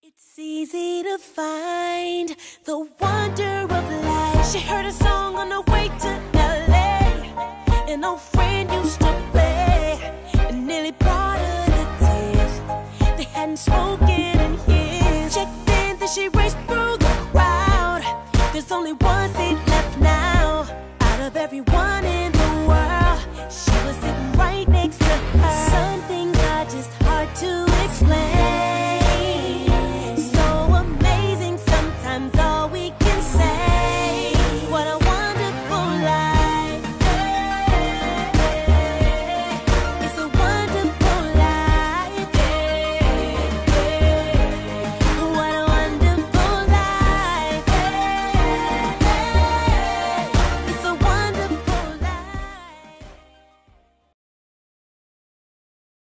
It's easy to find the wonder of life. She heard a song on the way to LA. An old friend used to play. It nearly brought her to tears. They hadn't spoken in years. Checked in, then she raced through the crowd. There's only one seat left now. Out of everyone